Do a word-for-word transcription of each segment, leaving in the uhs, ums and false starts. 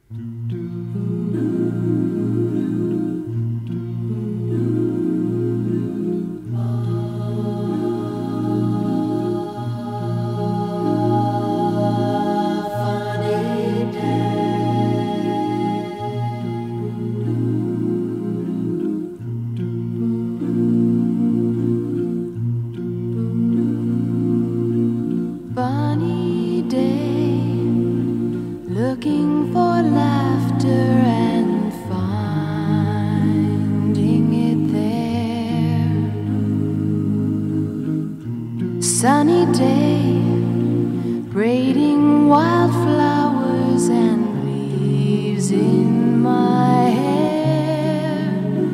Sunny day, braiding wildflowers and leaves in my hair.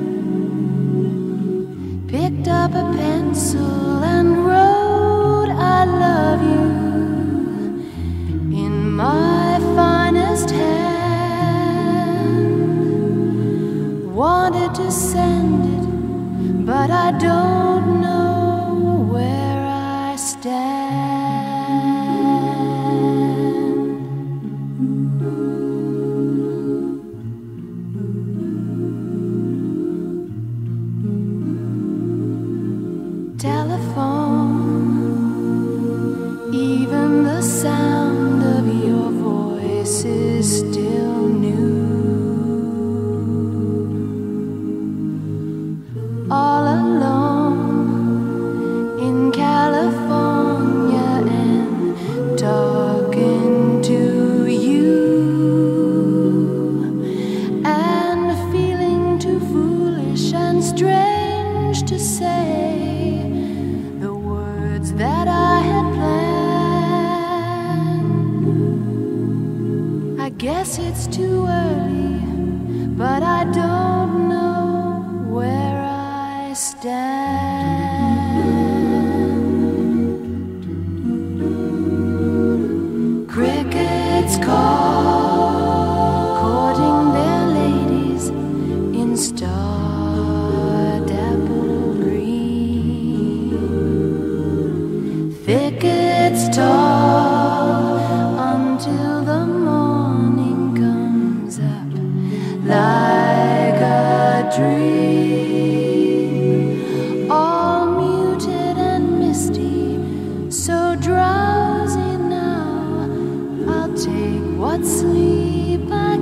Picked up a pencil and wrote I love you in my finest hand. Wanted to send it, but I don't know where I stand. Telephone, even the sound of your voice is still new. All alone in California and talking to you, and feeling too foolish and strange to say the words that I had planned. I guess it's too early, but I don't know where I stand. Crickets call, courting their ladies in star-dappled green. Thickets tall until the morning comes up like a dream, all muted and misty, so drowsy now, I'll take what sleep I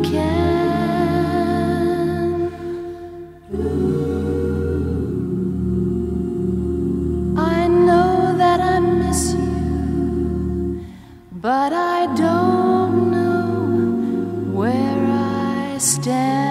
can. I know that I miss you, but I don't know where I stand.